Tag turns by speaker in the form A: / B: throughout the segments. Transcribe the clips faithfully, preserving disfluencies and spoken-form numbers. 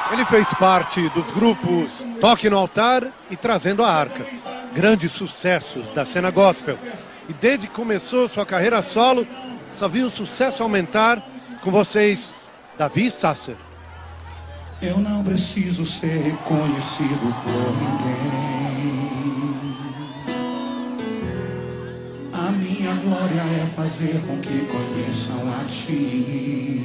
A: Ele fez parte dos grupos Toque no Altar e Trazendo a Arca, grandes sucessos da cena gospel. E desde que começou sua carreira solo, só viu o sucesso aumentar. Com vocês, Davi Sasser.
B: Eu não preciso ser reconhecido por ninguém. A minha glória é fazer com que conheçam a Ti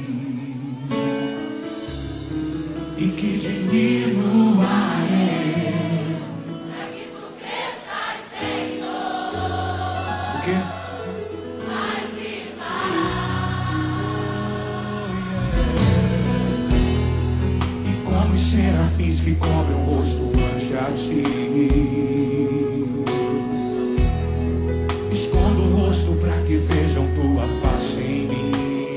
B: e que diminua eu,
C: para que Tu cresças, Senhor.
B: o quê?
C: Mais e
B: E como os serafins que cobrem o rosto ante a Ti, escondo o rosto para que vejam Tua face em mim.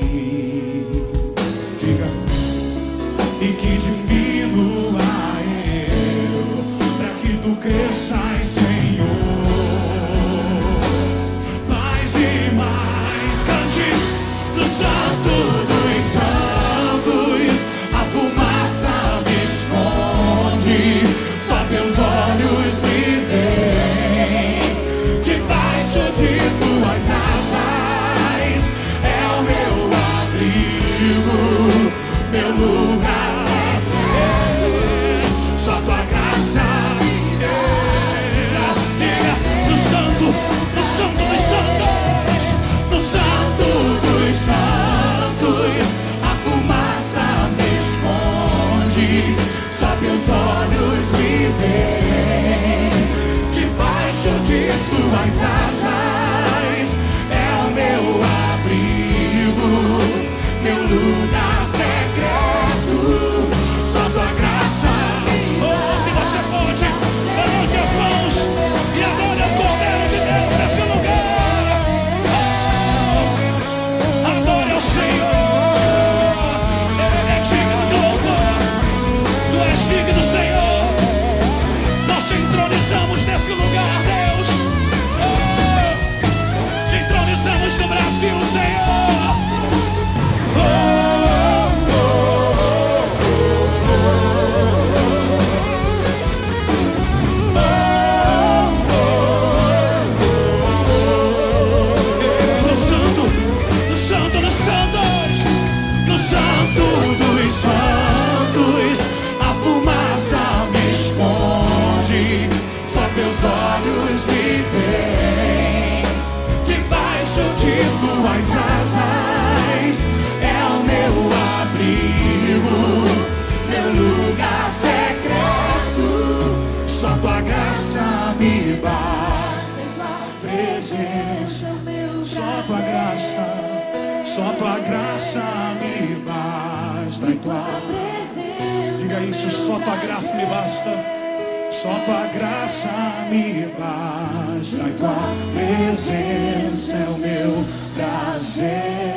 B: Diga. E que diminua eu, para que Tu cresças, Senhor. Mais e mais, cante no Santo dos Santos. A fumaça me esconde, só Teus olhos me veem. Debaixo de Tuas asas é o meu abrigo, meu lugar. Só Tua graça me dá. Diga, no Santo, no Santo dos Santos, no Santo dos Santos, a fumaça me esconde, só Teus olhos me veem. Debaixo de Tuas asas é o meu abrigo, meu lugar secreto. Só Tua graça. Oh, se você pode, levante as mãos e adore o Cordeiro de Deus nesse lugar. Oh, adore ao Senhor. Ele é digno de louvor. Tu és digno, Senhor. Nós Te entronizamos nesse lugar, Deus. Oh, Te entronizamos no Brasil, Senhor. Oh, no Santo, no Santo, no Santos, no Santo dos Santos, a fumaça me esconde, só Teus olhos me veem. Debaixo de Tuas asas é o meu abrigo, meu lugar secreto. Só Tua graça me basta, presença, só Tua graça, só Tua graça me basta. E Tua
C: presença.
B: Diga isso, só Tua graça me basta. Só Tua graça me basta. E Tua presença é o meu prazer.